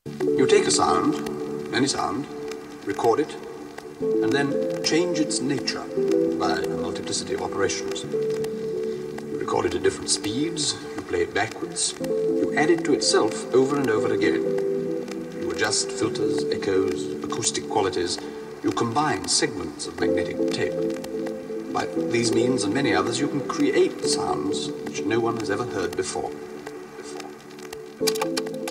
You take a sound, any sound, record it, and then change its nature by a multiplicity of operations. You record it at different speeds, you play it backwards, you add it to itself over and over again. You adjust filters, echoes, acoustic qualities, you combine segments of magnetic tape. By these means and many others, you can create sounds which no one has ever heard before.